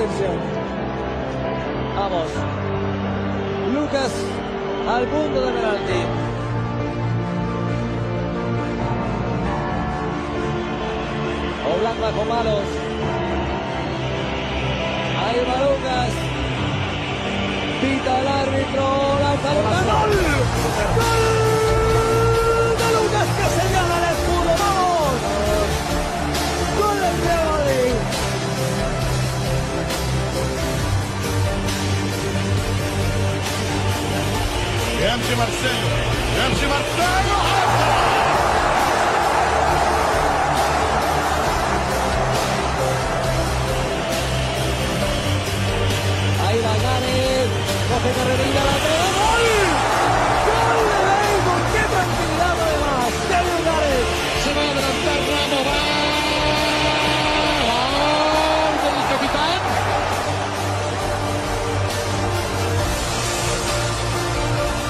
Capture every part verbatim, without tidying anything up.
atención. Vamos. Lucas al punto de penalti. Oblak bajo malos. Ahí va Lucas. Pita el árbitro. Lanza Lucas. ¡Gol! ¡Gol! De Lucas que se gana el escudo. ¡Vamos! ¡Gol del Real Madrid! يمشي مارسيلو يمشي مارسيلو Ahí va Gareth, coge carrerilla, la pega, ¡gol! ¡Gol de Bale! ¡Qué tranquilidad además! ¡Kevin Gareth! Se va a adelantar Ramos, va gol del capitán.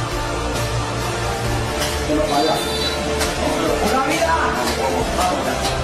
¡Una vida!